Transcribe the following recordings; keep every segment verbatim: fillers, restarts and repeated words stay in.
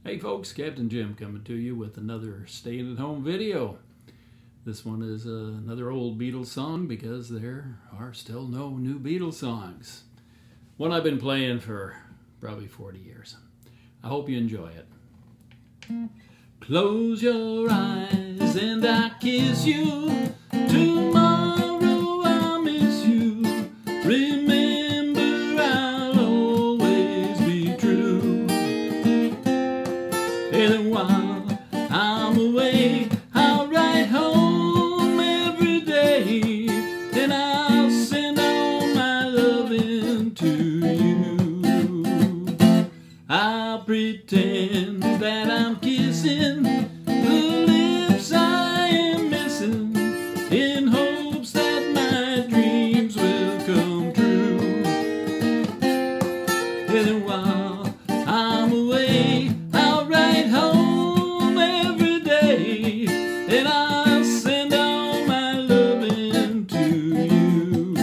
Hey folks, Captain Jim coming to you with another staying at home video. This one is uh, another old Beatles song because there are still no new Beatles songs. One I've been playing for probably forty years. I hope you enjoy it. Close your eyes and I kiss you. Tomorrow I'll miss you. Remember I'll always be true. And while I'm away, I'll write home every day, and I'll send all my loving to you. I'll pretend that I'm kissing the lips I am missing, in hopes that my dreams will come true. And while I'm away, I'll write home every day, and I'll send all my loving to you.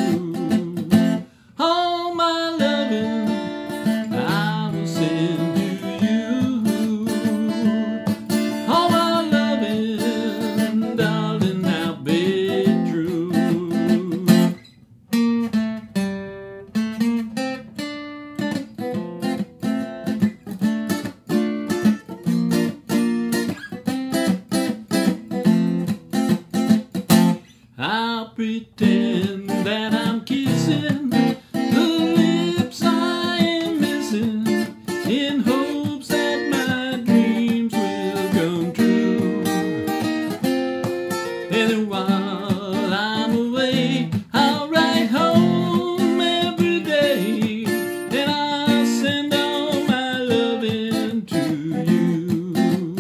All my loving I will send to you. All my loving, darling, I'll be true. I'll pretend that I'm kissing the lips I am missing, in hopes that my dreams will come true. And while I'm away, I'll write home every day, and I'll send all my loving to you.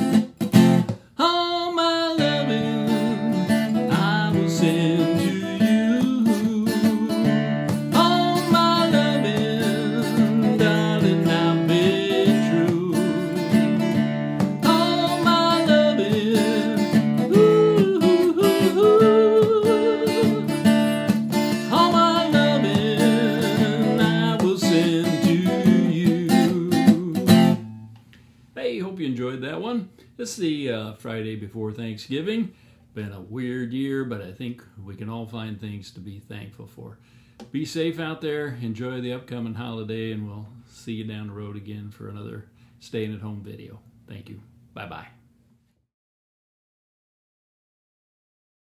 All my loving I will send to you. All my loving, darling, I'll be true. All my loving, ooh, ooh, ooh. All my loving I will send to you. Hey, hope you enjoyed that one. It's the uh, Friday before Thanksgiving. Been a weird year, but I think we can all find things to be thankful for. Be safe out there. Enjoy the upcoming holiday, and we'll see you down the road again for another staying at home video. Thank you. Bye-bye.